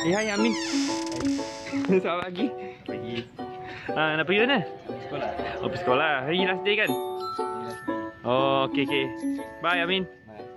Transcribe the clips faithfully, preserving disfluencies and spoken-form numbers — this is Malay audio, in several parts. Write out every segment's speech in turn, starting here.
Eh, hai Amin. Selamat pagi. Pagi. Ah, nak pergi mana? Sekolah. Oh, pergi sekolah. Hari last day kan? Oh, okey okey. Bye Amin. Bye.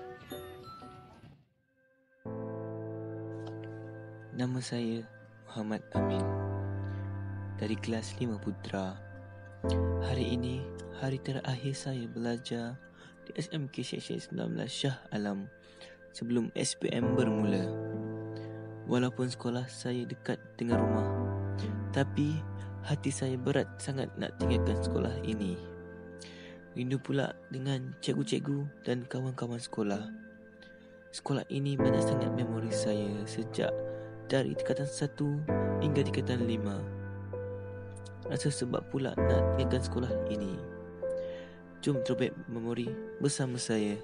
Nama saya Muhammad Amin dari kelas lima Putra. Hari ini hari terakhir saya belajar di S M K Seksyen sembilan belas Shah Alam sebelum S P M bermula. Walaupun sekolah saya dekat dengan rumah, tapi hati saya berat sangat nak tinggalkan sekolah ini. Rindu pula dengan cikgu-cikgu dan kawan-kawan sekolah. Sekolah ini banyak sangat memori saya sejak dari tingkatan satu hingga tingkatan lima. Rasa sebab pula nak tinggalkan sekolah ini. Jom throwback memori bersama saya.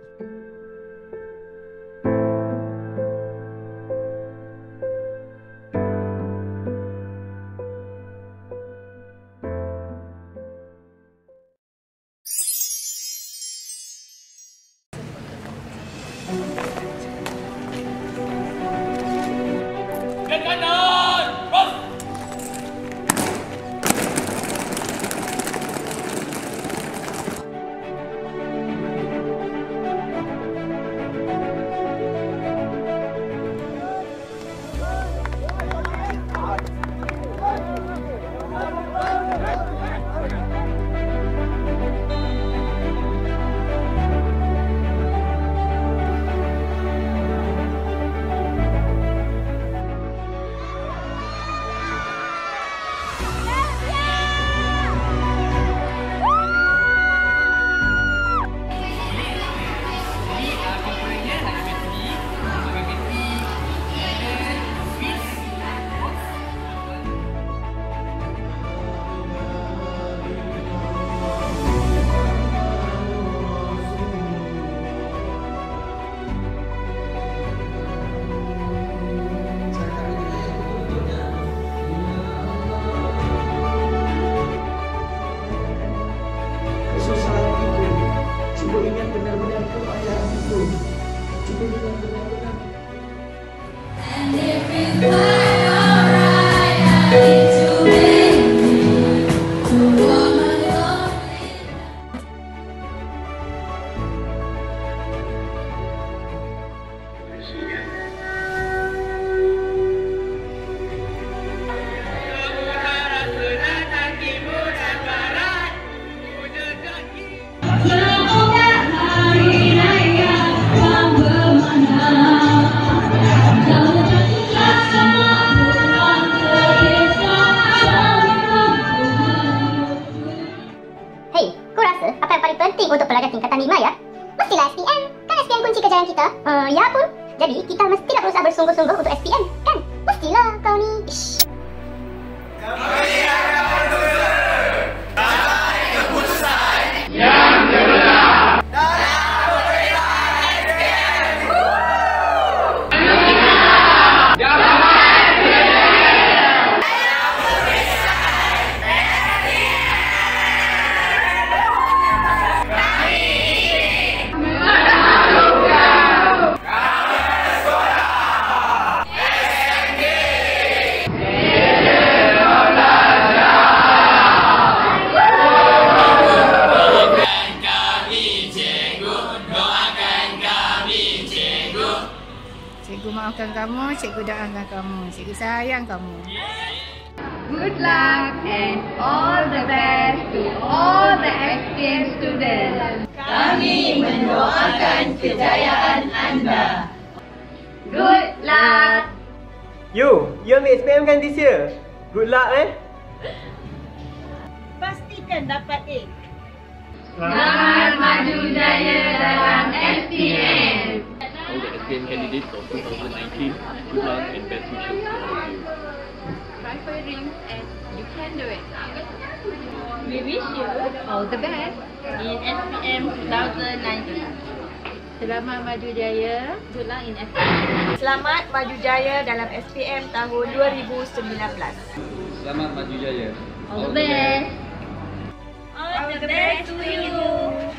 Untuk pelajar tingkatan lima ya. Mestilah S P M. Kan S P M kunci kejayaan kita. Uh, ya pun. Jadi kita mestilah berusaha bersungguh-sungguh untuk S P M. Kan? Mestilah kau ni. Ish. Kemudian akan berusaha dalam keputusan yang benar dalam pemerintahan S P M. Cikgu maafkan kamu, cikgu doakan kamu, cikgu sayang kamu. Good luck and all the best to all the S P M students. Kami mendoakan kejayaan anda. Good luck. You, you ambil S P M kan this year? Good luck eh. Pastikan dapat A. Selamat maju jaya dalam S P M. All the S P M candidates of twenty nineteen, good luck and best wishes to all of you. Try for your dreams and you can do it. We wish you All the best in S P M twenty nineteen. Selamat maju jaya. Good luck in S P M. Selamat maju jaya dalam S P M tahun dua ribu sembilan belas. Selamat maju jaya. All the best. All the best to you.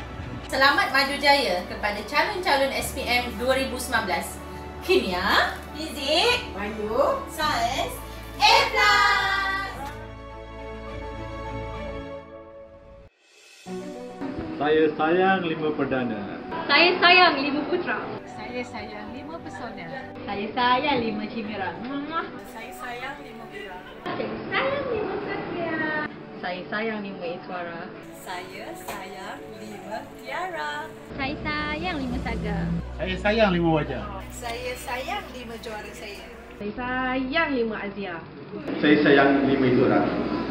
Selamat maju jaya kepada calon-calon S P M dua ribu sembilan belas. Kimia, Fizik, Bayu, Sains, A plus. Saya sayang lima perdana. Saya sayang lima putra. Saya sayang lima pesona. Saya sayang lima cimeran. Saya sayang lima Bira. Saya sayang lima Satria. Saya sayang lima Iswara. Saya sayang lima Tiara. Saya sayang lima Saga. Saya sayang lima wajah. Saya sayang lima juara saya. Saya sayang lima Azia. Saya sayang lima itu orang.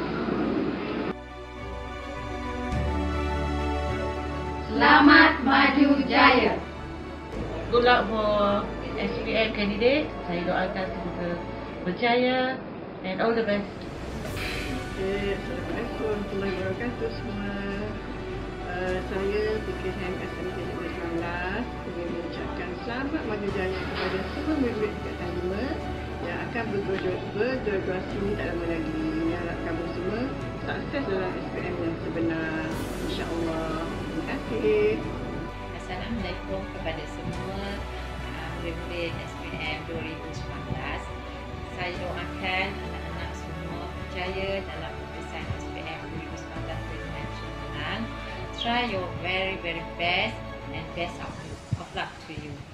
Selamat maju jaya. Good luck for S P M candidate. Saya doakan semoga berjaya and all the best. Okay, Assalamualaikum warahmatullahi wabarakatuh semua. Uh, saya P K M S M K dua ribu sembilan belas ingin mengucapkan selamat maju jaya kepada semua murid tingkatan lima yang akan bergraduasi ni tak lama lagi. Yang harapkan semua sukses dalam S P M yang sebenar, insya-Allah. Terima kasih. Assalamualaikum kepada semua uh, murid-murid S P M dua ribu sembilan belas. Saya doakan anak-anak semua berjaya dalam peperiksaan S P M dua ribu sembilan belas dengan cemerlang. Try your very very best and best of, of luck to you.